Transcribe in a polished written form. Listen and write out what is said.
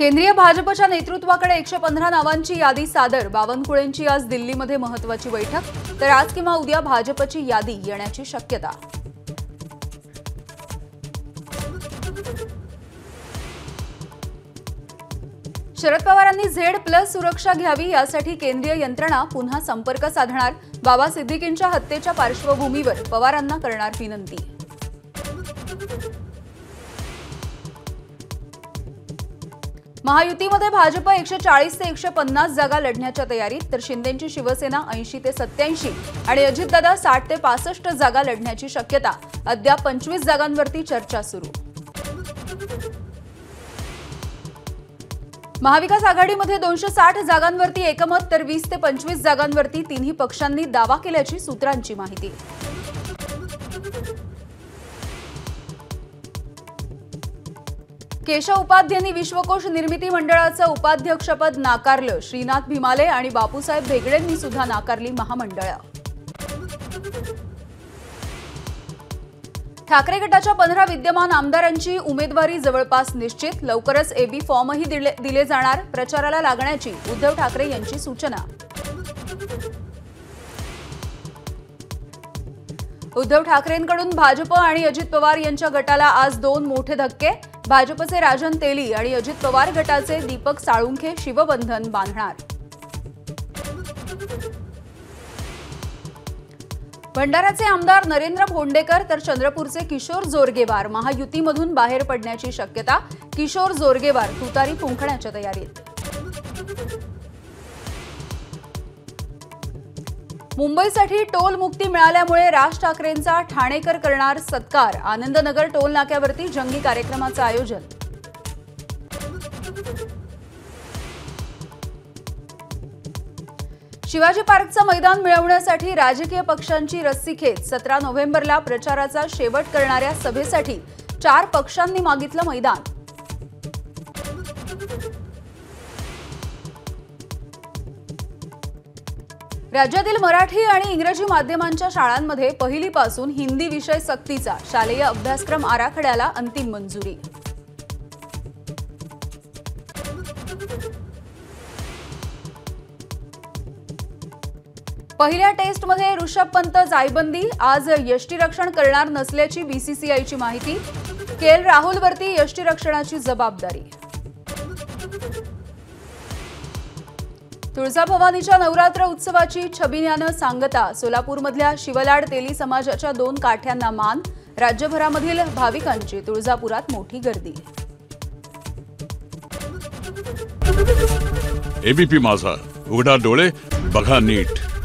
केंद्रीय भाजपच्या नेतृत्वाकडे 115 नावांची यादी सादर। बावनकुळेंची आज दिल्लीमध्ये महत्त्वाची बैठक, तर आज किंवा उद्या भाजपची यादी येण्याची शक्यता। शरद पवारांनी Z+ सुरक्षा घ्यावी यासाठी केंद्रीय यंत्रणा पुन्हा संपर्क साधणार। बाबा सिद्दीकींच्या हत्येच्या पार्श्वभूमीवर पवारांना करणार विनंती। महायुतीमध्ये भाजप 140 ते 150 जागा लढण्याच्या तयारीत, तर शिंदेंची शिवसेना 80 ते 87 आणि अजितदादा 60 ते 65 जागा लढण्याची शक्यता। अद्याप 25 जागांवरती चर्चा सुरू। महाविकास आघाडीमध्ये 260 जागांवरती एकमत, तर 20 ते 25 जागांवरती तिन्ही पक्षांनी दावा केल्याची सूत्रांची माहिती। केशव उपाध्यांनी विश्वकोश निर्मिती मंडळाचं उपाध्यक्षपद नाकारलं। श्रीनाथ भिमाले आणि बापूसाहेब भेगडेंनी सुद्धा नाकारली महामंडळं। ठाकरे गटाच्या 15 विद्यमान आमदारांची उमेदवारी जवळपास निश्चित। लवकरच AB फॉर्मही दिले जाणार। प्रचाराला लागण्याची उद्धव ठाकरे यांची सूचना। उद्धव ठाकरेंकडून भाजप आणि अजित पवार यांच्या गटाला आज 2 मोठे धक्के। भाजपचे राजन तेली आणि अजित पवार गटाचे दीपक साळुंखे शिवबंधन बांधणार। भंडाऱ्याचे आमदार नरेंद्र भोंडेकर तर चंद्रपूरचे किशोर जोरगेवार महायुतीमधून बाहेर पडण्याची शक्यता। किशोर जोरगेवार तुतारी फुंकण्याच्या तयारीत। मुंबईसाठी टोल मुक्ती मिळाल्यामुळे राज ठाकरेंचा ठाणेकर करणार सत्कार। आनंदनगर टोल नाक्यावरती जंगी कार्यक्रमाचं आयोजन। शिवाजी पार्कचं मैदान मिळवण्यासाठी राजकीय पक्षांची रस्सीखेच। 17 नोव्हेंबरला प्रचाराचा शेवट करणाऱ्या सभेसाठी 4 पक्षांनी मागितलं मैदान। राज्यातील मराठी आणि इंग्रजी माध्यमांच्या शाळांमध्ये पहिलीपासून हिंदी विषय सक्तीचा। शालेय अभ्यासक्रम आराखड्याला अंतिम मंजुरी। पहिल्या टेस्टमध्ये ऋषभ पंत जायबंदी। आज यष्टीरक्षण करणार नसल्याची BCCIची माहिती। KL राहुलवरती यष्टीरक्षणाची जबाबदारी। तुळजाभवानीच्या नवरात्र उत्सवाची छबिन्यानं सांगता। सोलापूरमधल्या शिवलाड तेली समाजाच्या 2 काठ्यांना मान। राज्यभरामधील भाविकांची तुळजापुरात मोठी गर्दी। ABP माझा, उघडा डोळे बघा नीट।